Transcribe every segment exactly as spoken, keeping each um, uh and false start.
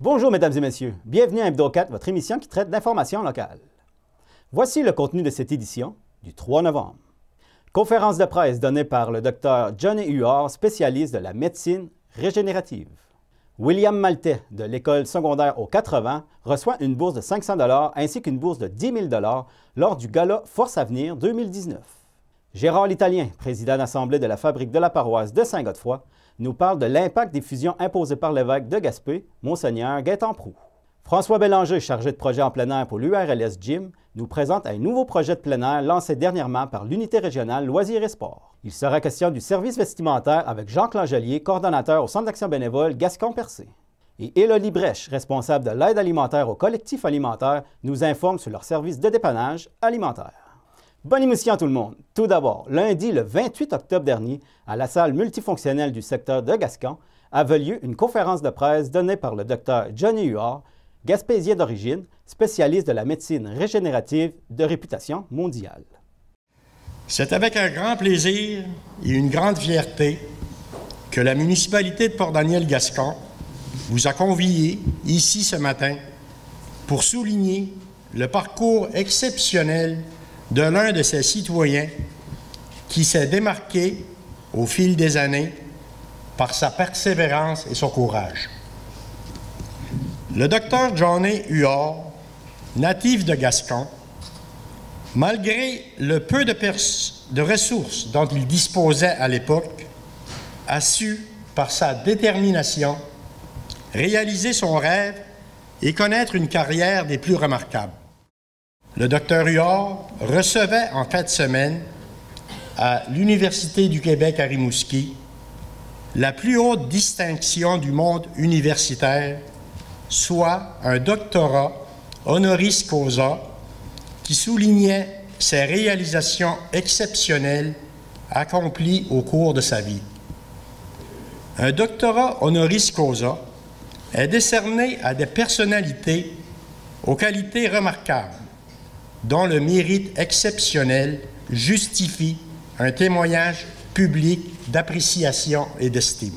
Bonjour mesdames et messieurs, bienvenue à Hebdo quatre, votre émission qui traite d'informations locales. Voici le contenu de cette édition du trois novembre. Conférence de presse donnée par le docteur Johnny Huard, spécialiste de la médecine régénérative. William Maltais, de l'école secondaire aux quatre-vingts, reçoit une bourse de cinq cents dollars ainsi qu'une bourse de dix mille dollars lors du gala Force Avenir deux mille dix-neuf. Gérard L'Italien, président d'assemblée de la fabrique de la paroisse de Saint-Godefroy, nous parle de l'impact des fusions imposées par l'évêque de Gaspé, Monseigneur Gaétan Proulx. François Bélanger, chargé de projet en plein air pour l'U R L S Gym, nous présente un nouveau projet de plein air lancé dernièrement par l'unité régionale Loisirs et Sports. Il sera question du service vestimentaire avec Jacques Langelier, coordonnateur au Centre d'action bénévole Gascon-Percé. Et Élolie Brèche, responsable de l'aide alimentaire au collectif alimentaire, nous informe sur leur service de dépannage alimentaire. Bonne émission tout le monde! Tout d'abord, lundi le vingt-huit octobre dernier, à la salle multifonctionnelle du secteur de Gascon, avait lieu une conférence de presse donnée par le docteur Johnny Huard, gaspésien d'origine, spécialiste de la médecine régénérative de réputation mondiale. C'est avec un grand plaisir et une grande fierté que la municipalité de Port-Daniel-Gascon vous a conviés ici ce matin pour souligner le parcours exceptionnel de l'un de ses citoyens qui s'est démarqué au fil des années par sa persévérance et son courage. Le docteur Johnny Huard, natif de Gascon, malgré le peu de, de ressources dont il disposait à l'époque, a su, par sa détermination, réaliser son rêve et connaître une carrière des plus remarquables. Le docteur Huard recevait en fin de semaine à l'Université du Québec à Rimouski la plus haute distinction du monde universitaire, soit un doctorat honoris causa qui soulignait ses réalisations exceptionnelles accomplies au cours de sa vie. Un doctorat honoris causa est décerné à des personnalités aux qualités remarquables, dont le mérite exceptionnel justifie un témoignage public d'appréciation et d'estime.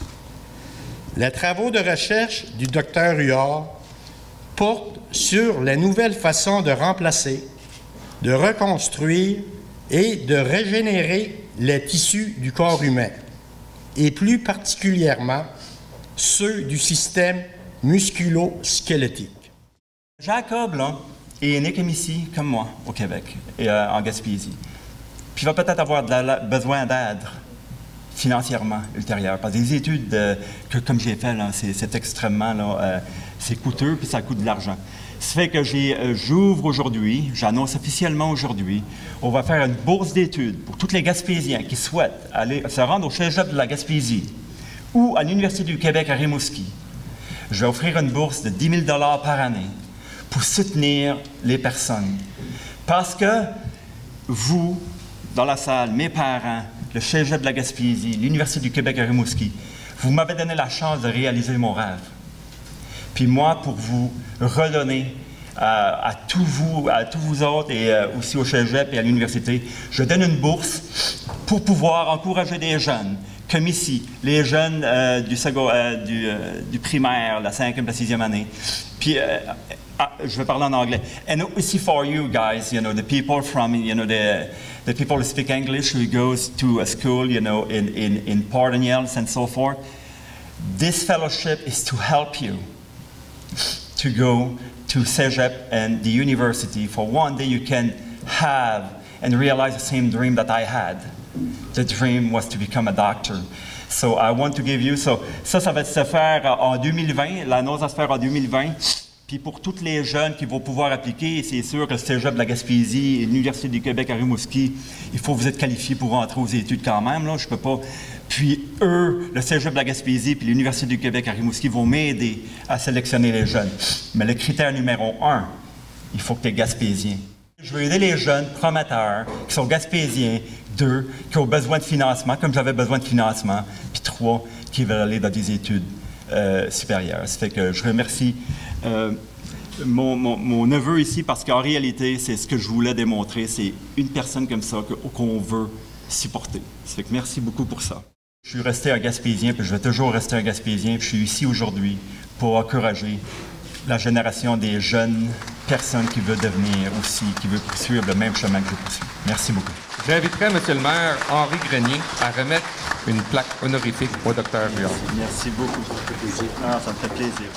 Les travaux de recherche du docteur Huard portent sur les nouvelles façons de remplacer, de reconstruire et de régénérer les tissus du corps humain, et plus particulièrement ceux du système musculo-squelettique. Jacob, là, est né comme ici, comme moi, au Québec, et euh, en Gaspésie. Puis il va peut-être avoir de la, besoin d'aide financièrement ultérieure. Parce que les études euh, que, comme j'ai fait, c'est extrêmement, là, euh, c'est coûteux, puis ça coûte de l'argent. Ça fait que euh, j'ouvre aujourd'hui, j'annonce officiellement aujourd'hui, on va faire une bourse d'études pour tous les Gaspésiens qui souhaitent aller se rendre au Cégep de la Gaspésie ou à l'Université du Québec à Rimouski. Je vais offrir une bourse de dix mille dollars par année pour soutenir les personnes. Parce que vous, dans la salle, mes parents, le Cégep de la Gaspésie, l'Université du Québec à Rimouski, vous m'avez donné la chance de réaliser mon rêve. Puis moi, pour vous redonner euh, à tous vous, à tous vous autres et euh, aussi au Cégep et à l'Université, je donne une bourse pour pouvoir encourager des jeunes, comme ici, les jeunes euh, du, euh, du, euh, du primaire, la cinquième, la sixième année. Puis, euh, ah, je vais parler en anglais. And aussi for you guys, you know, the people from, you know, the, the people who speak English, who goes to a school, you know, in, in, in Port-Daniel and so forth. This fellowship is to help you to go to Cégep and the university. For one day you can have and realize the same dream that I had. The dream was to become a doctor. So I want to give you, so, ça, ça va se faire en deux mille vingt, l'annonce va se faire en deux mille vingt. Puis pour tous les jeunes qui vont pouvoir appliquer, c'est sûr que le Cégep de la Gaspésie et l'Université du Québec à Rimouski, il faut que vous êtes qualifiés pour rentrer aux études quand même, là, je peux pas. Puis eux, le Cégep de la Gaspésie puis l'Université du Québec à Rimouski vont m'aider à sélectionner les jeunes. Mais le critère numéro un, il faut que tu es gaspésien. Je veux aider les jeunes prometteurs qui sont gaspésiens, deux, qui ont besoin de financement, comme j'avais besoin de financement, puis trois, qui veulent aller dans des études euh, supérieures. Ça fait que je remercie euh, mon, mon, mon neveu ici, parce qu'en réalité, c'est ce que je voulais démontrer, c'est une personne comme ça qu'on veut supporter. Ça fait que merci beaucoup pour ça. Je suis resté un Gaspésien, puis je vais toujours rester un Gaspésien, puis je suis ici aujourd'hui pour encourager la génération des jeunes personnes qui veulent devenir aussi, qui veulent poursuivre le même chemin que je poursuis. Merci beaucoup. J'inviterai Monsieur le maire Henri Grenier à remettre une plaque honorifique au docteur Huard. Merci beaucoup, ça me fait plaisir. Ah, ça me fait plaisir.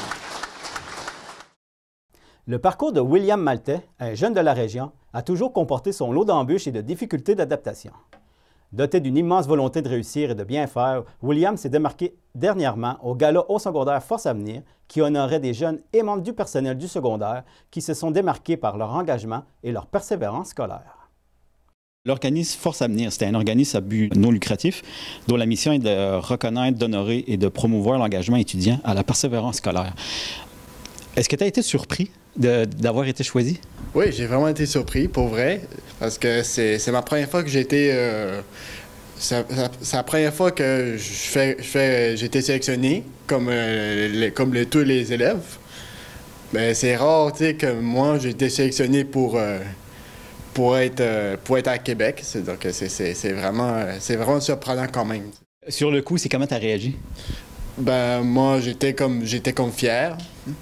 Le parcours de William Maltais, un jeune de la région, a toujours comporté son lot d'embûches et de difficultés d'adaptation. Doté d'une immense volonté de réussir et de bien faire, William s'est démarqué dernièrement au gala au secondaire Force Avenir qui honorait des jeunes et membres du personnel du secondaire qui se sont démarqués par leur engagement et leur persévérance scolaire. L'organisme Force Avenir, c'est un organisme à but non lucratif dont la mission est de reconnaître, d'honorer et de promouvoir l'engagement étudiant à la persévérance scolaire. Est-ce que tu as été surpris d'avoir été choisi? Oui, j'ai vraiment été surpris, pour vrai, parce que c'est ma première fois que j'ai été... Euh, c'est la première fois que je fais, je fais, j'ai été sélectionné, comme, euh, les, comme les, tous les élèves. Mais c'est rare, tu sais, que moi, j'ai été sélectionné pour, euh, pour, être, euh, pour être à Québec. Donc, c'est vraiment, vraiment surprenant quand même. Sur le coup, c'est comment tu as réagi? Ben, moi, j'étais comme, j'étais comme fier.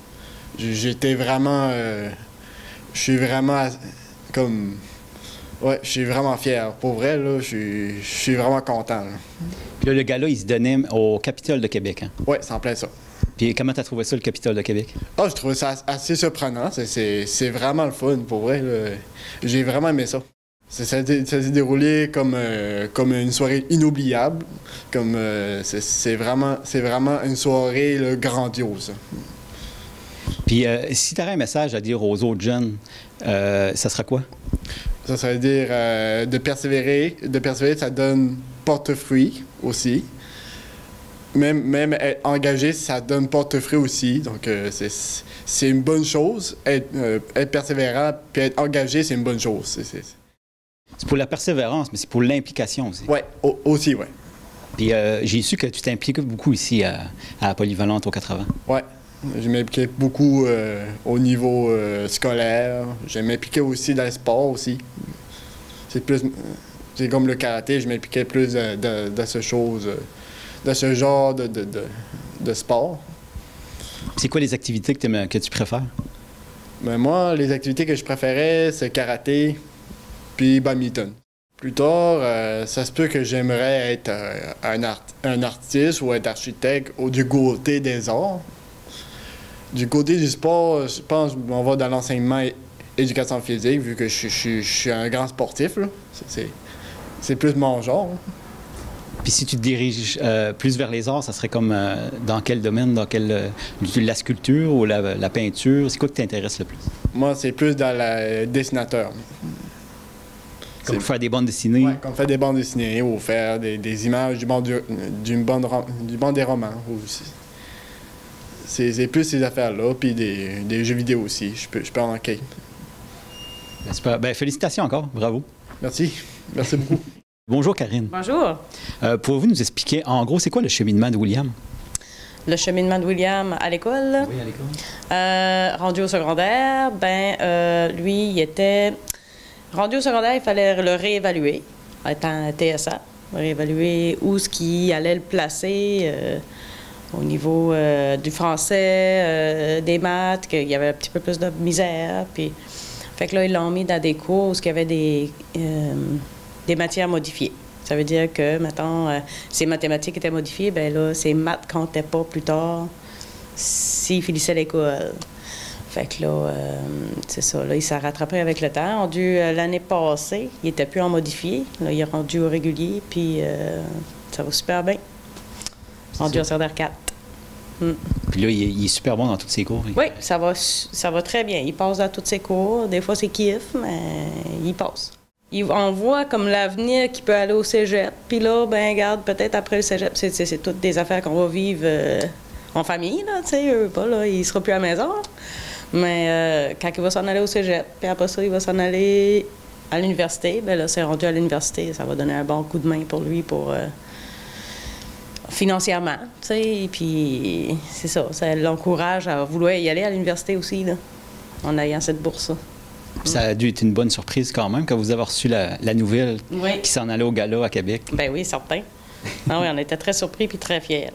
J'étais vraiment... Euh, je suis vraiment comme... Ouais, je suis vraiment fier. Pour vrai, là, je suis, je suis vraiment content. Là. Puis là, le gars-là, il se donnait au Capitole de Québec. Hein? Oui, c'est en plein ça. Puis comment tu as trouvé ça, le Capitole de Québec? Ah, oh, je trouvais ça assez surprenant. C'est vraiment le fun, pour vrai. J'ai vraiment aimé ça. Ça s'est déroulé comme, euh, comme une soirée inoubliable. Comme euh, c'est vraiment, vraiment une soirée là, grandiose. Puis, euh, si tu avais un message à dire aux autres jeunes, euh, ça sera quoi? Ça serait dire euh, de persévérer. De persévérer, ça donne porte-fruit aussi. Même, même être engagé, ça donne porte-fruit aussi. Donc, euh, c'est une bonne chose. Être, euh, être persévérant puis être engagé, c'est une bonne chose. C'est pour la persévérance, mais c'est pour l'implication aussi. Oui, aussi, oui. Puis, euh, j'ai su que tu t'impliques beaucoup ici à, à Polyvalente au quatre-vingts. Oui. Je m'impliquais beaucoup euh, au niveau euh, scolaire. Je m'impliquais aussi dans le sport aussi. C'est plus... C'est comme le karaté, je m'impliquais plus dans ce chose, dans ce genre de, de, de, de sport. C'est quoi les activités que, que tu préfères? Ben moi, les activités que je préférais, c'est karaté puis badminton. Plus tard, euh, ça se peut que j'aimerais être euh, un, art un artiste ou être architecte ou du côté des arts. Du côté du sport, je pense qu'on va dans l'enseignement et éducation physique, vu que je, je, je suis un grand sportif. C'est plus mon genre. Puis si tu te diriges euh, plus vers les arts, ça serait comme euh, dans quel domaine? Dans quel, euh, la sculpture ou la, la peinture? C'est quoi qui t'intéresse le plus? Moi, c'est plus dans le dessinateur. Comme faire des bandes dessinées? Oui, comme faire des bandes dessinées ou faire des, des images du monde, du, du, bande, du bande des romans aussi. C'est plus ces affaires-là, puis des, des jeux vidéo aussi. Je peux, je peux en manquer. Ben, super. Ben, félicitations encore. Bravo. Merci. Merci beaucoup. Bonjour, Karine. Bonjour. Euh, Pouvez-vous nous expliquer, en gros, c'est quoi le cheminement de William? Le cheminement de William à l'école? Oui, à l'école. Euh, rendu au secondaire, ben euh, lui, il était... Rendu au secondaire, il fallait le réévaluer, étant T S A. Réévaluer où ce qui allait le placer... Euh, au niveau euh, du français, euh, des maths, qu'il y avait un petit peu plus de misère. Puis, fait que là, ils l'ont mis dans des cours où il y avait des, euh, des matières modifiées. Ça veut dire que, mettons, euh, ces mathématiques étaient modifiées, bien là, ces maths ne comptaient pas plus tard s'il finissait l'école. Fait que là, euh, c'est ça, là, il s'est rattrapé avec le temps. Rendu euh, l'année passée, il n'était plus en modifié. Là, il est rendu au régulier, puis euh, ça va super bien. Rendu au secondaire quatre. Mm. Puis là, il est, il est super bon dans tous ses cours. Oui, ça va, ça va très bien. Il passe dans tous ses cours. Des fois, c'est kiff, mais il passe. Il, on voit comme l'avenir qui peut aller au cégep. Puis là, ben regarde, peut-être après le cégep, c'est toutes des affaires qu'on va vivre euh, en famille, là, tu sais, eux pas, là, il sera plus à la maison. Mais euh, quand il va s'en aller au cégep, puis après ça, il va s'en aller à l'université, ben là, c'est rendu à l'université. Ça va donner un bon coup de main pour lui, pour... Euh, financièrement, tu sais, et puis c'est ça, ça l'encourage à vouloir y aller à l'université aussi, là, en ayant cette bourse-là. Ça a dû être une bonne surprise quand même, quand vous avez reçu la, la nouvelle oui. qui s'en allait au gala à Québec. Ben oui, certain. Ah oui, on était très surpris puis très fiers.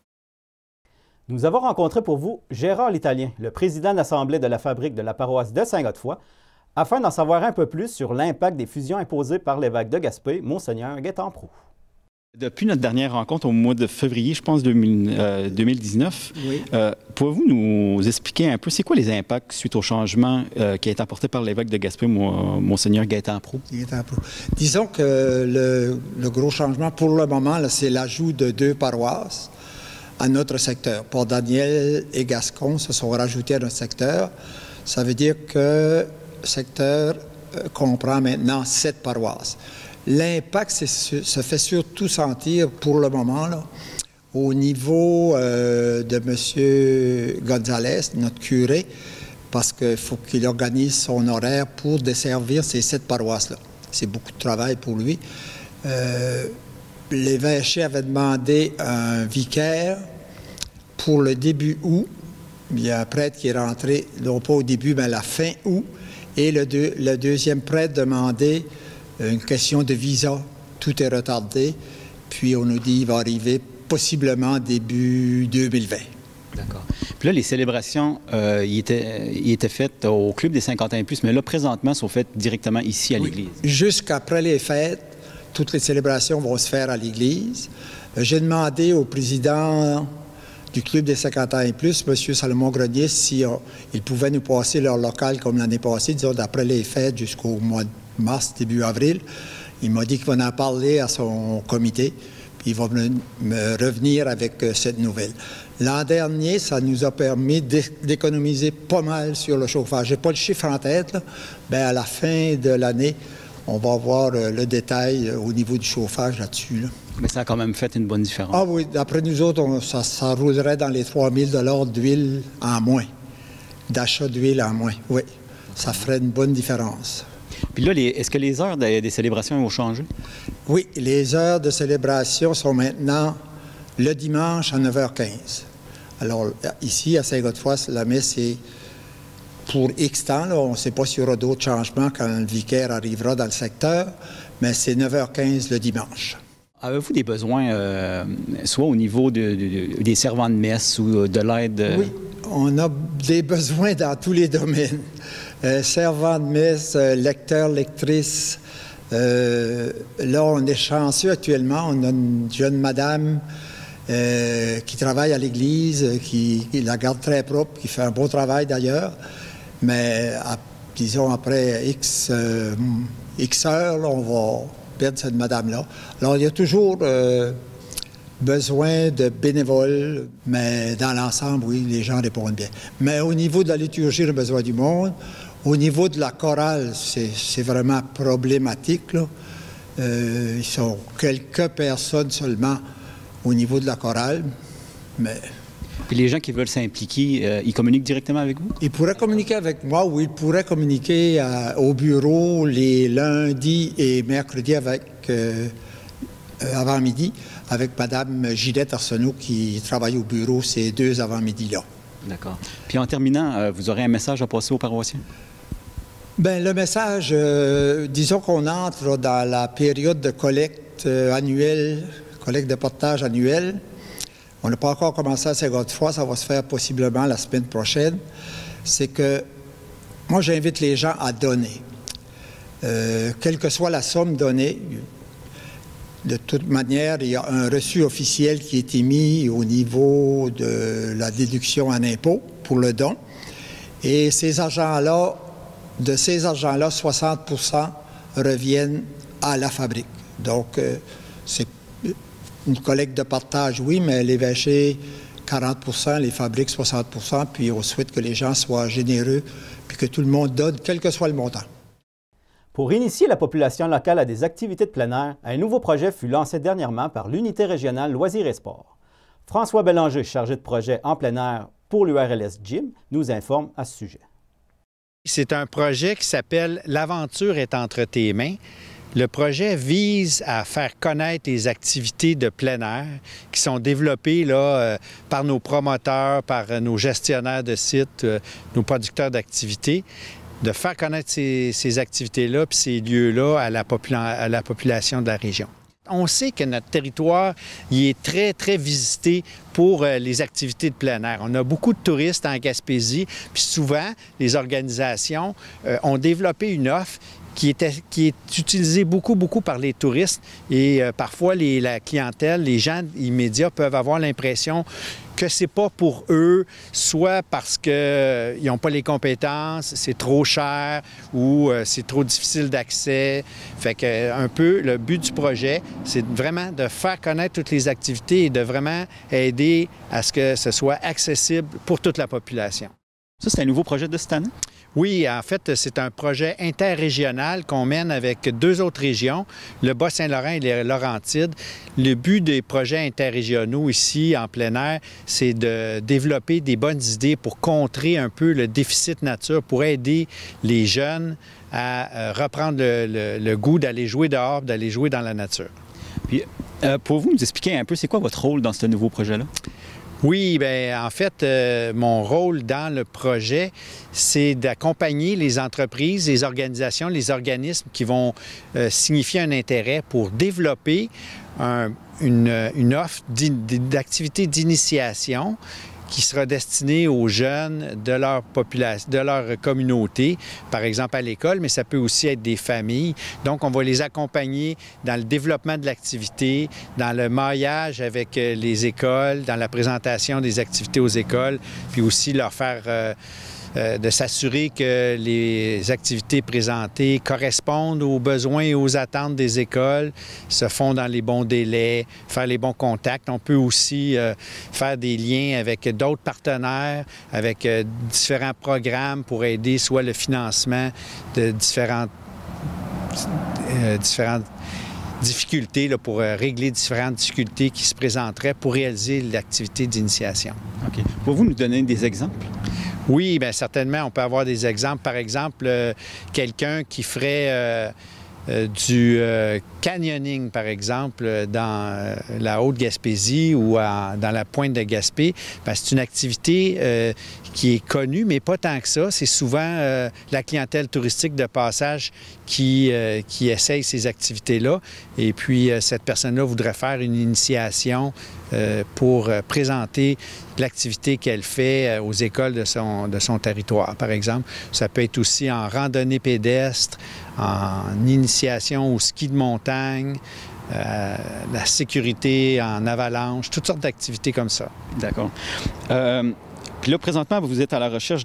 Nous avons rencontré pour vous Gérard L'Italien, le président de l'Assemblée de la fabrique de la paroisse de Saint-Godefroy, afin d'en savoir un peu plus sur l'impact des fusions imposées par l'évêque de Gaspé, Monseigneur Gaétan Proulx. Depuis notre dernière rencontre au mois de février, je pense, deux mille, euh, deux mille dix-neuf, oui. euh, pouvez-vous nous expliquer un peu c'est quoi les impacts suite au changement euh, qui a été apporté par l'évêque de Gaspé, Monseigneur Gaétan Proulx? Disons que le, le gros changement pour le moment, c'est l'ajout de deux paroisses à notre secteur. Port-Daniel et Gascon se sont rajoutés à notre secteur. Ça veut dire que le secteur euh, comprend maintenant sept paroisses. L'impact se fait surtout sentir pour le moment là, au niveau euh, de M. Gonzalez, notre curé, parce qu'il faut qu'il organise son horaire pour desservir ces sept paroisses-là. C'est beaucoup de travail pour lui. Euh, L'évêché avait demandé un vicaire pour le début août. Il y a un prêtre qui est rentré, non pas au début, mais à la fin août. Et le, deux, le deuxième prêtre demandait une question de visa. Tout est retardé. Puis on nous dit qu'il va arriver possiblement début deux mille vingt. D'accord. Puis là, les célébrations, euh, ils étaient, ils étaient faites au Club des cinquante ans et plus, mais là, présentement, sont faites directement ici à l'église. Oui. Jusqu'après les fêtes, toutes les célébrations vont se faire à l'église. J'ai demandé au président du Club des cinquante ans et plus, M. Salomon-Grenier, si on, il pouvait nous passer leur local comme l'année passée, disons d'après les fêtes jusqu'au mois de mars, début avril. Il m'a dit qu'il va en parler à son comité, puis il va me, me revenir avec euh, cette nouvelle. L'an dernier, ça nous a permis d'économiser pas mal sur le chauffage. Je n'ai pas le chiffre en tête, là. Bien, à la fin de l'année, on va voir euh, le détail euh, au niveau du chauffage là-dessus. Là. Mais ça a quand même fait une bonne différence. Ah oui, d'après nous autres, on, ça, ça roulerait dans les trois mille dollars d'huile en moins, d'achat d'huile en moins. Oui, ça ferait une bonne différence. Puis là, est-ce que les heures des, des célébrations ont changé? Oui, les heures de célébration sont maintenant le dimanche à neuf heures quinze. Alors, ici, à Saint-Godefroy, la messe est pour X temps. Là, on ne sait pas s'il y aura d'autres changements quand le vicaire arrivera dans le secteur, mais c'est neuf heures quinze le dimanche. Avez-vous des besoins, euh, soit au niveau de, de, de, des servants de messe ou de l'aide? Euh... Oui, on a des besoins dans tous les domaines. Euh, servants de messe, euh, lecteurs, lectrices. Euh, là, on est chanceux actuellement. On a une jeune madame euh, qui travaille à l'église, qui, qui la garde très propre, qui fait un beau travail d'ailleurs. Mais, à, disons, après X, euh, X heures, là, on va perdre cette madame-là. Alors, il y a toujours euh, besoin de bénévoles, mais dans l'ensemble, oui, les gens répondent bien. Mais au niveau de la liturgie, on a besoin du monde. Au niveau de la chorale, c'est vraiment problématique, là. Euh, ils sont quelques personnes seulement au niveau de la chorale, mais... Puis les gens qui veulent s'impliquer, euh, ils communiquent directement avec vous? Ils pourraient communiquer avec moi, oui. Ils pourraient communiquer à, au bureau les lundis et mercredis avec, euh, avant midi avec Mme Gilette Arsenault qui travaille au bureau ces deux avant-midi-là. D'accord. Puis en terminant, euh, vous aurez un message à passer aux paroissiens? Bien, le message, euh, disons qu'on entre là, dans la période de collecte euh, annuelle, collecte de portage annuelle. On n'a pas encore commencé à Saint-Godefroy, ça va se faire possiblement la semaine prochaine. C'est que moi, j'invite les gens à donner. Euh, quelle que soit la somme donnée, de toute manière, il y a un reçu officiel qui est émis au niveau de la déduction en impôt pour le don. Et ces argents-là, de ces argents-là, soixante pour cent reviennent à la fabrique. Donc, euh, c'est une collecte de partage, oui, mais l'évêché, quarante pour cent, les fabriques, soixante pour cent, puis on souhaite que les gens soient généreux, puis que tout le monde donne, quel que soit le montant. Pour initier la population locale à des activités de plein air, un nouveau projet fut lancé dernièrement par l'Unité régionale Loisirs et Sports. François Bélanger, chargé de projet en plein air pour l'U R L S Gym, nous informe à ce sujet. C'est un projet qui s'appelle « L'aventure est entre tes mains ». Le projet vise à faire connaître les activités de plein air qui sont développées là, euh, par nos promoteurs, par euh, nos gestionnaires de sites, euh, nos producteurs d'activités, de faire connaître ces, ces activités-là puis ces lieux-là à la, popula- à la population de la région. On sait que notre territoire il est très, très visité pour euh, les activités de plein air. On a beaucoup de touristes en Gaspésie, puis souvent, les organisations euh, ont développé une offre qui, était, qui est utilisée beaucoup, beaucoup par les touristes et euh, parfois les, la clientèle, les gens immédiats peuvent avoir l'impression que c'est pas pour eux, soit parce qu'ils euh, n'ont pas les compétences, c'est trop cher ou euh, c'est trop difficile d'accès. Fait que euh, un peu le but du projet, c'est vraiment de faire connaître toutes les activités et de vraiment aider à ce que ce soit accessible pour toute la population. Ça, c'est un nouveau projet de cette année? Oui, en fait, c'est un projet interrégional qu'on mène avec deux autres régions, le Bas-Saint-Laurent et les Laurentides. Le but des projets interrégionaux ici, en plein air, c'est de développer des bonnes idées pour contrer un peu le déficit nature, pour aider les jeunes à reprendre le, le, le goût d'aller jouer dehors, d'aller jouer dans la nature. Puis, euh, pouvez-vous nous expliquer un peu, c'est quoi votre rôle dans ce nouveau projet-là? Oui, bien, en fait, euh, mon rôle dans le projet, c'est d'accompagner les entreprises, les organisations, les organismes qui vont euh, signifier un intérêt pour développer un, une, une offre d'activité d'initiation qui sera destinée aux jeunes de leur population, de leur communauté, par exemple à l'école, mais ça peut aussi être des familles. Donc, on va les accompagner dans le développement de l'activité, dans le maillage avec les écoles, dans la présentation des activités aux écoles, puis aussi leur faire euh, euh, de s'assurer que les activités présentées correspondent aux besoins et aux attentes des écoles, se font dans les bons délais, faire les bons contacts. On peut aussi euh, faire des liens avec d'autres partenaires, avec euh, différents programmes pour aider soit le financement de différentes, euh, différentes difficultés, là, pour euh, régler différentes difficultés qui se présenteraient pour réaliser l'activité d'initiation. OK. Pouvez-vous nous donner des exemples? Oui, bien certainement, on peut avoir des exemples. Par exemple, euh, quelqu'un qui ferait euh, euh, du euh, canyoning, par exemple, dans euh, la Haute-Gaspésie ou en, dans la pointe de Gaspé. C'est une activité euh, qui est connue, mais pas tant que ça. C'est souvent euh, la clientèle touristique de passage qui, euh, qui essaye ces activités-là. Et puis, euh, cette personne-là voudrait faire une initiation euh, pour euh, présenter l'activité qu'elle fait euh, aux écoles de son, de son territoire, par exemple. Ça peut être aussi en randonnée pédestre, en initiation au ski de montagne, euh, la sécurité en avalanche, toutes sortes d'activités comme ça. D'accord. Euh... Puis là, présentement, vous êtes à la recherche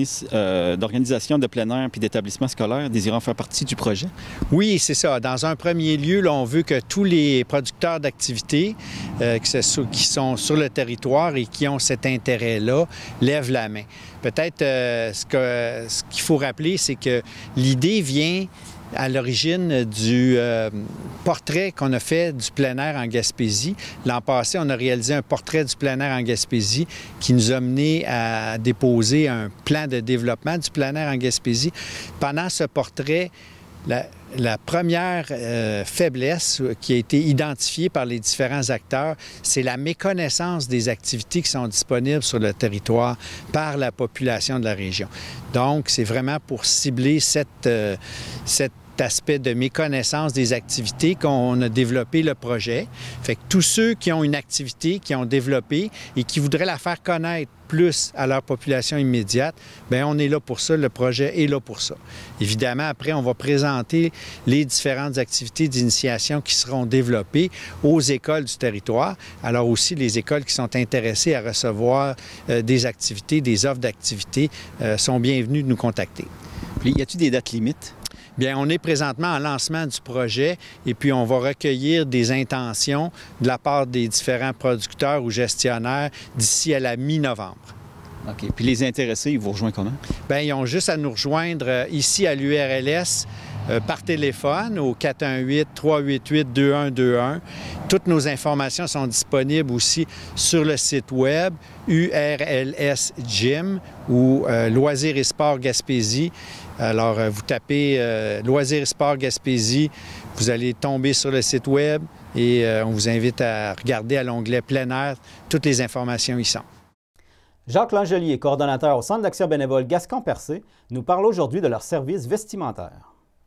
euh, d'organisations de plein air puis d'établissements scolaires désirant faire partie du projet? Oui, c'est ça. Dans un premier lieu, là, on veut que tous les producteurs d'activités euh, qui sont sur le territoire et qui ont cet intérêt-là lèvent la main. Peut-être euh, ce que, ce qu'il faut rappeler, c'est que l'idée vient à l'origine du euh, portrait qu'on a fait du plein air en Gaspésie. L'an passé, on a réalisé un portrait du plein air en Gaspésie qui nous a mené à déposer un plan de développement du plein air en Gaspésie. Pendant ce portrait, la, la première euh, faiblesse qui a été identifiée par les différents acteurs, c'est la méconnaissance des activités qui sont disponibles sur le territoire par la population de la région. Donc, c'est vraiment pour cibler cette, euh, cet aspect de méconnaissance des activités qu'on a développé le projet. Fait que tous ceux qui ont une activité, qui ont développé et qui voudraient la faire connaître plus à leur population immédiate, bien, on est là pour ça, le projet est là pour ça. Évidemment, après, on va présenter les différentes activités d'initiation qui seront développées aux écoles du territoire, alors aussi les écoles qui sont intéressées à recevoir euh, des activités, des offres d'activités, euh, sont bienvenues de nous contacter. Puis, y a-t-il des dates limites? Bien, on est présentement en lancement du projet et puis on va recueillir des intentions de la part des différents producteurs ou gestionnaires d'ici à la mi-novembre. OK. Puis les intéressés, ils vous rejoignent comment? Bien, ils ont juste à nous rejoindre euh, ici à l'U R L S euh, par téléphone au quatre un huit, trois huit huit, deux un deux un. Toutes nos informations sont disponibles aussi sur le site web U R L S Gym ou euh, Loisirs et Sports Gaspésie. Alors, euh, vous tapez euh, Loisirs et Sports Gaspésie, vous allez tomber sur le site web et euh, on vous invite à regarder à l'onglet Plein air. Toutes les informations y sont. Jacques Langelier, coordonnateur au Centre d'action bénévole Gascon-Percé, nous parle aujourd'hui de leur service vestimentaire.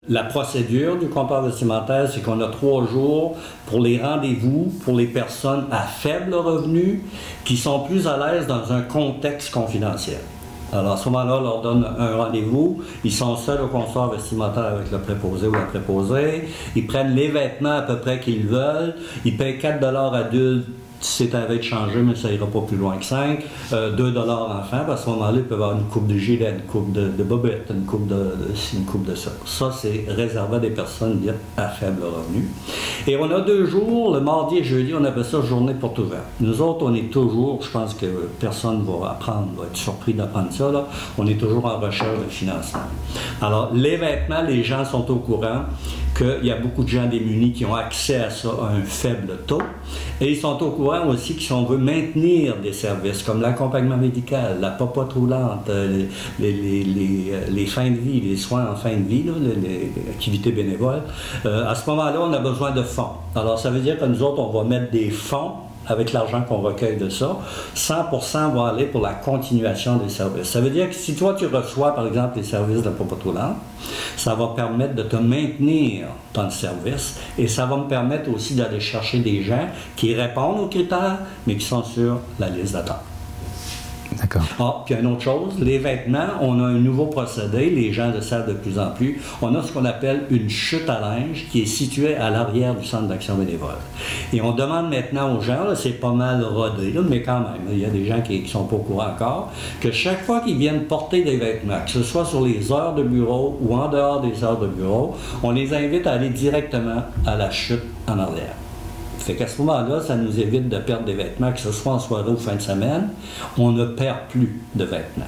La procédure du comptoir vestimentaire, c'est qu'on a trois jours pour les rendez-vous pour les personnes à faible revenu qui sont plus à l'aise dans un contexte confidentiel. Alors, à ce moment-là, on leur donne un rendez-vous. Ils sont seuls au comptoir vestimentaire avec le préposé ou la préposée. Ils prennent les vêtements à peu près qu'ils veulent. Ils payent quatre dollars adultes. C'est avec changer, mais ça ira pas plus loin que cinq. Euh, deux dollars enfants, parce qu'à ce moment-là, ils peuvent avoir une coupe de gilet, une coupe de, de bobette, une coupe de, de, une coupe de ça. Ça, c'est réservé à des personnes à faible revenu. Et on a deux jours, le mardi et jeudi, on appelle ça journée porte ouverte. Nous autres, on est toujours, je pense que personne va apprendre, va être surpris d'apprendre ça, là, on est toujours en recherche de financement. Alors, les vêtements, les gens sont au courant qu'il y a beaucoup de gens démunis qui ont accès à ça à un faible taux. Et ils sont au courant aussi que si on veut maintenir des services comme l'accompagnement médical, la popote roulante, les, les, les, les, les fins de vie, les soins en fin de vie, là, les, les activités bénévoles, euh, à ce moment-là, on a besoin de fonds. Alors, ça veut dire que nous autres, on va mettre des fonds avec l'argent qu'on recueille de ça, cent pour cent va aller pour la continuation des services. Ça veut dire que si toi, tu reçois, par exemple, les services de la popote roulante, ça va permettre de te maintenir dans le service et ça va me permettre aussi d'aller chercher des gens qui répondent aux critères, mais qui sont sur la liste d'attente. D'accord. Ah, puis une autre chose, les vêtements, on a un nouveau procédé, les gens le savent de plus en plus. On a ce qu'on appelle une chute à linge qui est située à l'arrière du centre d'action bénévole. Et on demande maintenant aux gens, là, c'est pas mal rodé, là, mais quand même, il y a des gens qui ne sont pas au courant encore, que chaque fois qu'ils viennent porter des vêtements, que ce soit sur les heures de bureau ou en dehors des heures de bureau, on les invite à aller directement à la chute en arrière. Fait qu'à ce moment-là, ça nous évite de perdre des vêtements, que ce soit en soirée ou fin de semaine. On ne perd plus de vêtements.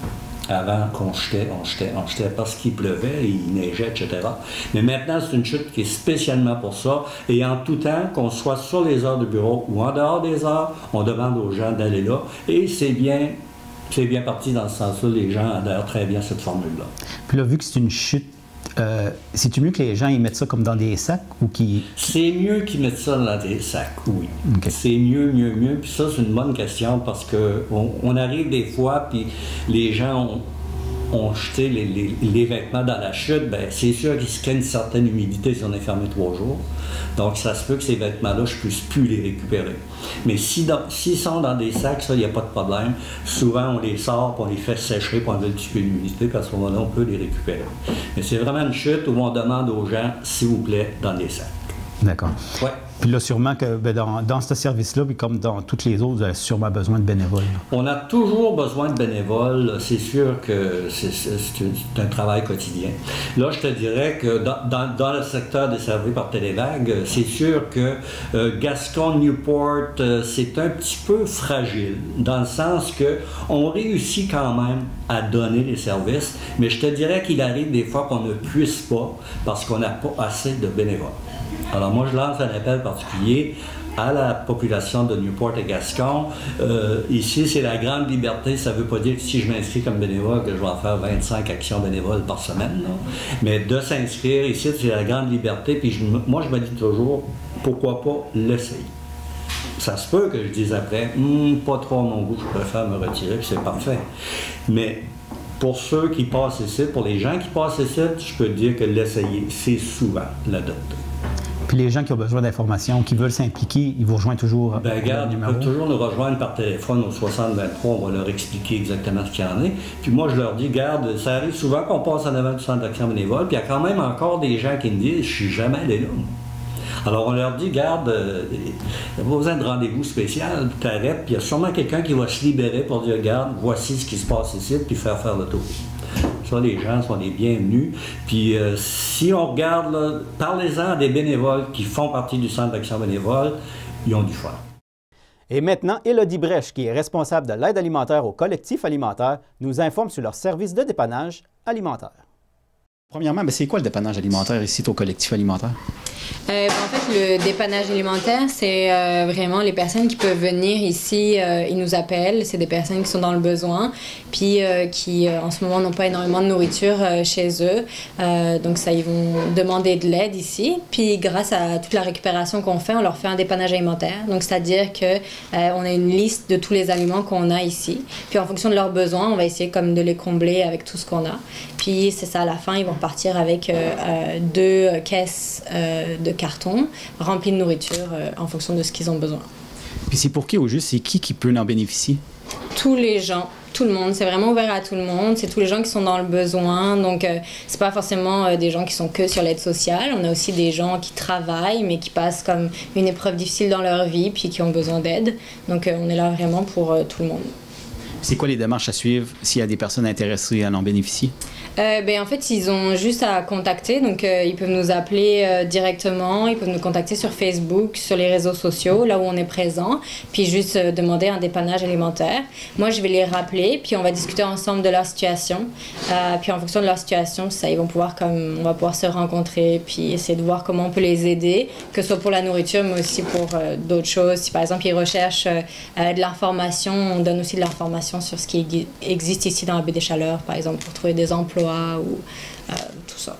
Avant qu'on jetait, on jetait, on jetait parce qu'il pleuvait, il neigeait, et cetera. Mais maintenant, c'est une chute qui est spécialement pour ça. Et en tout temps, qu'on soit sur les heures de bureau ou en dehors des heures, on demande aux gens d'aller là. Et c'est bien, c'est bien parti dans ce sens-là. Les gens adhèrent très bien à cette formule-là. Puis là, vu que c'est une chute, Euh, c'est-tu mieux que les gens ils mettent ça comme dans des sacs ou qui... C'est mieux qu'ils mettent ça dans des sacs, oui. Okay. C'est mieux, mieux, mieux. Puis ça, c'est une bonne question parce qu'on on arrive des fois, puis les gens ont, ont jeté les, les, les vêtements dans la chute. Bien, c'est sûr qu'ils se créent une certaine humidité si on est fermé trois jours. Donc, ça se peut que ces vêtements-là, je ne puisse plus les récupérer. Mais s'ils si sont dans des sacs, ça, il n'y a pas de problème. Souvent, on les sort, puis on les fait sécher pour enlever un petit peu d'humidité, puis à ce moment-là, on peut les récupérer. Mais c'est vraiment une chute où on demande aux gens, s'il vous plaît, dans des sacs. D'accord. Ouais. Puis là, sûrement que ben, dans, dans ce service-là, puis comme dans toutes les autres, vous avez sûrement besoin de bénévoles. Là. On a toujours besoin de bénévoles. C'est sûr que c'est un travail quotidien. Là, je te dirais que dans, dans, dans le secteur desservi par Télévague, c'est sûr que euh, Gascon-Newport, euh, c'est un petit peu fragile, dans le sens qu'on réussit quand même à donner les services, mais je te dirais qu'il arrive des fois qu'on ne puisse pas parce qu'on n'a pas assez de bénévoles. Alors moi, je lance un appel particulier à la population de Newport et Gascon. Euh, ici, c'est la grande liberté. Ça ne veut pas dire que si je m'inscris comme bénévole, que je vais en faire vingt-cinq actions bénévoles par semaine. Là. Mais de s'inscrire ici, c'est la grande liberté. Puis je, moi, je me dis toujours, pourquoi pas l'essayer? Ça se peut que je dise après, hm, pas trop à mon goût, je préfère me retirer, puis c'est parfait. Mais pour ceux qui passent ici, pour les gens qui passent ici, je peux dire que l'essayer, c'est souvent l'adopter. Puis les gens qui ont besoin d'informations, qui veulent s'impliquer, ils vous rejoignent toujours. Ben regarde, ils peuvent toujours nous rejoindre par téléphone au soixante vingt-trois, on va leur expliquer exactement ce qu'il y en a. Puis moi, je leur dis, garde, ça arrive souvent qu'on passe en avant du centre d'action bénévole, puis il y a quand même encore des gens qui me disent, je suis jamais allé là. Alors on leur dit, garde, il n'y a pas besoin de rendez-vous spécial, tu t'arrêtes, puis il y a sûrement quelqu'un qui va se libérer pour dire, regarde, voici ce qui se passe ici, puis faire faire le tour. Ça, les gens sont les bienvenus. Puis euh, si on regarde, parlez-en à des bénévoles qui font partie du Centre d'action bénévole, ils ont du fun. Et maintenant, Élodie Brèche, qui est responsable de l'aide alimentaire au collectif alimentaire, nous informe sur leur service de dépannage alimentaire. Premièrement, c'est quoi le dépannage alimentaire ici au collectif alimentaire? Euh, en fait, le dépannage alimentaire, c'est euh, vraiment les personnes qui peuvent venir ici, euh, ils nous appellent, c'est des personnes qui sont dans le besoin, puis euh, qui euh, en ce moment n'ont pas énormément de nourriture euh, chez eux. Euh, donc ça, ils vont demander de l'aide ici. Puis grâce à toute la récupération qu'on fait, on leur fait un dépannage alimentaire. Donc c'est-à-dire que euh, on a une liste de tous les aliments qu'on a ici. Puis en fonction de leurs besoins, on va essayer comme de les combler avec tout ce qu'on a. Puis c'est ça, à la fin, ils vont partir avec euh, euh, deux caisses euh, de carton remplis de nourriture euh, en fonction de ce qu'ils ont besoin. Puis c'est pour qui au juste? C'est qui qui peut en bénéficier? Tous les gens, tout le monde. C'est vraiment ouvert à tout le monde. C'est tous les gens qui sont dans le besoin. Donc, euh, c'est pas forcément euh, des gens qui sont que sur l'aide sociale. On a aussi des gens qui travaillent, mais qui passent comme une épreuve difficile dans leur vie, puis qui ont besoin d'aide. Donc, euh, on est là vraiment pour euh, tout le monde. C'est quoi les démarches à suivre s'il y a des personnes intéressées à en bénéficier? Euh, ben, en fait, ils ont juste à contacter. Donc, euh, ils peuvent nous appeler euh, directement. Ils peuvent nous contacter sur Facebook, sur les réseaux sociaux, là où on est présent. Puis juste euh, demander un dépannage alimentaire. Moi, je vais les rappeler. Puis on va discuter ensemble de leur situation. Euh, puis en fonction de leur situation, ça, ils vont pouvoir comme, on va pouvoir se rencontrer. Puis essayer de voir comment on peut les aider, que ce soit pour la nourriture, mais aussi pour euh, d'autres choses. Si par exemple, ils recherchent euh, euh, de l'information, on donne aussi de l'information sur ce qui existe ici dans la baie des Chaleurs, par exemple, pour trouver des emplois ou euh, tout ça.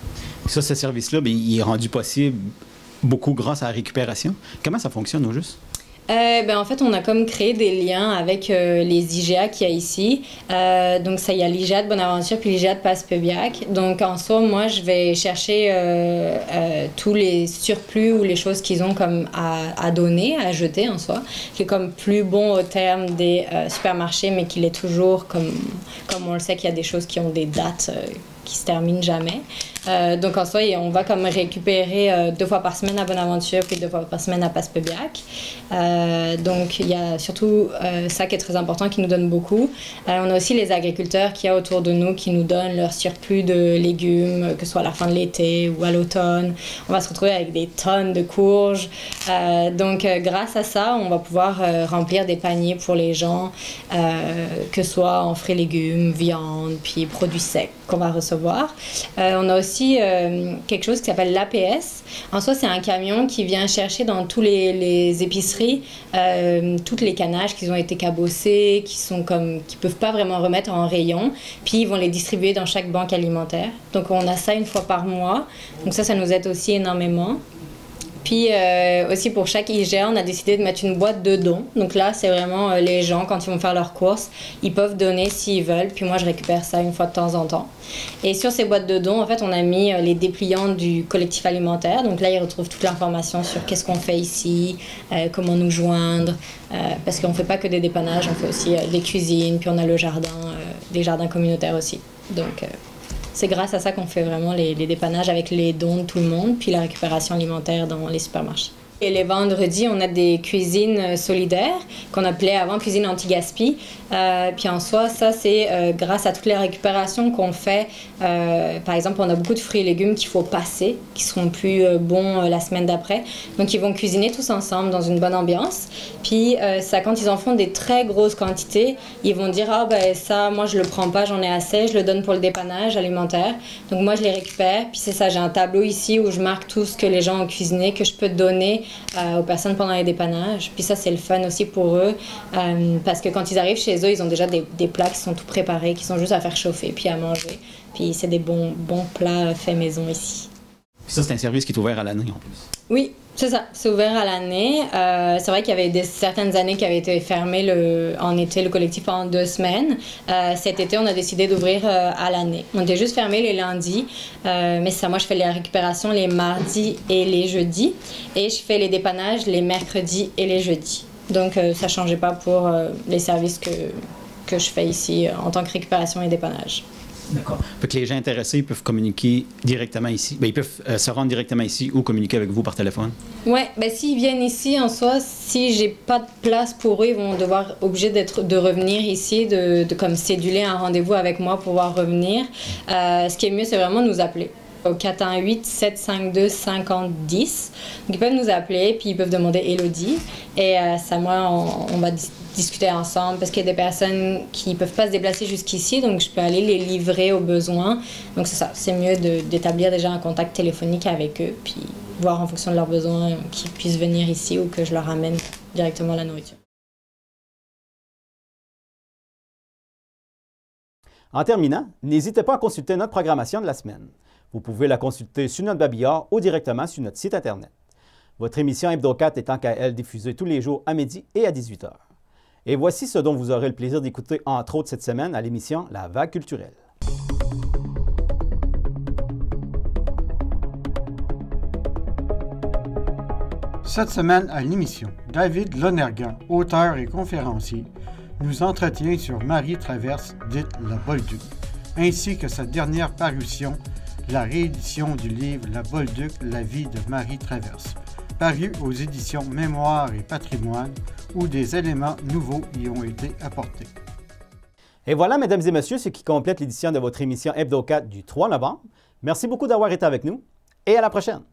Ça, ce service-là, bien, il est rendu possible beaucoup grâce à la récupération. Comment ça fonctionne au juste? Euh, ben, en fait, on a comme créé des liens avec euh, les I G A qu'il y a ici. Euh, donc, ça, il y a l'I G A de Bonaventure puis l'I G A de Passepébiac. Donc, en soi, moi, je vais chercher euh, euh, tous les surplus ou les choses qu'ils ont comme à, à donner, à jeter en soi, qui est comme plus bon au terme des euh, supermarchés, mais qu'il est toujours comme, comme on le sait qu'il y a des choses qui ont des dates euh, qui se terminent jamais. Euh, donc en soi, on va comme récupérer euh, deux fois par semaine à Bonaventure puis deux fois par semaine à Passepébiac. Euh, donc il y a surtout euh, ça qui est très important, qui nous donne beaucoup. Euh, on a aussi les agriculteurs qu'il y a autour de nous qui nous donnent leur surplus de légumes, que ce soit à la fin de l'été ou à l'automne. On va se retrouver avec des tonnes de courges. Euh, donc euh, grâce à ça, on va pouvoir euh, remplir des paniers pour les gens, euh, que ce soit en frais légumes, viande, puis produits secs qu'on va recevoir. Euh, on a aussi Euh, quelque chose qui s'appelle l'A P S. En soi, c'est un camion qui vient chercher dans tous les, les épiceries euh, toutes les canages qui ont été cabossées, qui sont comme, qui peuvent pas vraiment remettre en rayon, puis ils vont les distribuer dans chaque banque alimentaire. Donc on a ça une fois par mois. Donc ça, ça nous aide aussi énormément. Puis euh, aussi pour chaque I G A, on a décidé de mettre une boîte de dons. Donc là, c'est vraiment euh, les gens, quand ils vont faire leurs courses, ils peuvent donner s'ils veulent. Puis moi, je récupère ça une fois de temps en temps. Et sur ces boîtes de dons, en fait, on a mis euh, les dépliants du collectif alimentaire. Donc là, ils retrouvent toute l'information sur qu'est-ce qu'on fait ici, euh, comment nous joindre. Euh, parce qu'on ne fait pas que des dépannages, on fait aussi euh, des cuisines. Puis on a le jardin, euh, des jardins communautaires aussi. Donc... Euh, c'est grâce à ça qu'on fait vraiment les, les dépannages avec les dons de tout le monde, puis la récupération alimentaire dans les supermarchés. Et les vendredis, on a des cuisines solidaires qu'on appelait avant cuisine anti-gaspi. Euh, puis en soi, ça, c'est euh, grâce à toutes les récupérations qu'on fait. Euh, par exemple, on a beaucoup de fruits et légumes qu'il faut passer, qui seront plus euh, bons euh, la semaine d'après. Donc, ils vont cuisiner tous ensemble dans une bonne ambiance. Puis, euh, ça, quand ils en font des très grosses quantités, ils vont dire « Ah, ben ça, moi, je le prends pas, j'en ai assez, je le donne pour le dépannage alimentaire. » Donc, moi, je les récupère. Puis, c'est ça, j'ai un tableau ici où je marque tout ce que les gens ont cuisiné, que je peux donner Euh, aux personnes pendant les dépannages. Puis ça, c'est le fun aussi pour eux, euh, parce que quand ils arrivent chez eux, ils ont déjà des, des plats qui sont tout préparés, qui sont juste à faire chauffer, puis à manger. Puis c'est des bons, bons plats faits maison ici. Puis ça, c'est un service qui est ouvert à l'année en plus. Oui, c'est ça. C'est ouvert à l'année. Euh, c'est vrai qu'il y avait des, certaines années qui avaient été fermées le, en été, le collectif pendant deux semaines. Euh, cet été, on a décidé d'ouvrir euh, à l'année. On était juste fermé les lundis, euh, mais ça, moi, je fais la récupération les mardis et les jeudis, et je fais les dépannages les mercredis et les jeudis. Donc, euh, ça ne changeait pas pour euh, les services que, que je fais ici euh, en tant que récupération et dépannage. D'accord. Fait que les gens intéressés ils peuvent communiquer directement ici. Bien, ils peuvent euh, se rendre directement ici ou communiquer avec vous par téléphone. Ouais, ben s'ils viennent ici en soi, si j'ai pas de place pour eux, ils vont devoir obligés d'être de revenir ici, de, de comme céduler un rendez-vous avec moi pour pouvoir revenir. Euh, ce qui est mieux, c'est vraiment de nous appeler au quatre un huit, sept cinq deux, cinq zéro un zéro. Donc ils peuvent nous appeler, puis ils peuvent demander Élodie. Et euh, ça, moi, on, on va dis discuter ensemble, parce qu'il y a des personnes qui ne peuvent pas se déplacer jusqu'ici, donc je peux aller les livrer aux besoins. Donc c'est ça, c'est mieux d'établir déjà un contact téléphonique avec eux, puis voir en fonction de leurs besoins qu'ils puissent venir ici ou que je leur amène directement la nourriture. En terminant, n'hésitez pas à consulter notre programmation de la semaine. Vous pouvez la consulter sur notre babillard ou directement sur notre site Internet. Votre émission HebdoCat est en quant à elle diffusée tous les jours à midi et à dix-huit heures. Et voici ce dont vous aurez le plaisir d'écouter entre autres cette semaine à l'émission La Vague culturelle. Cette semaine à l'émission, David Lonergan, auteur et conférencier, nous entretient sur Marie Traverse, dite La Bolduc, ainsi que sa dernière parution, la réédition du livre La Bolduc, la vie de Marie Traverse, paru aux éditions Mémoire et Patrimoine, où des éléments nouveaux y ont été apportés. Et voilà, mesdames et messieurs, ce qui complète l'édition de votre émission HebdoCat du trois novembre. Merci beaucoup d'avoir été avec nous et à la prochaine!